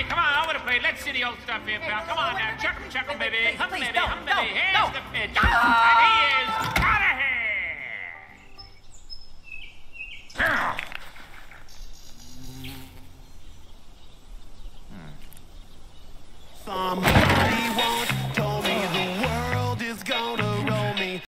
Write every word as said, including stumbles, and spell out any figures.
Hey, come on, over the plate. Let's see the old stuff here, pal. Come on now. Chuck him, chuck him, baby. Hum, please, baby, don't, hum, baby. don't, Here's don't. the pitch. And he is out of here. Thumb.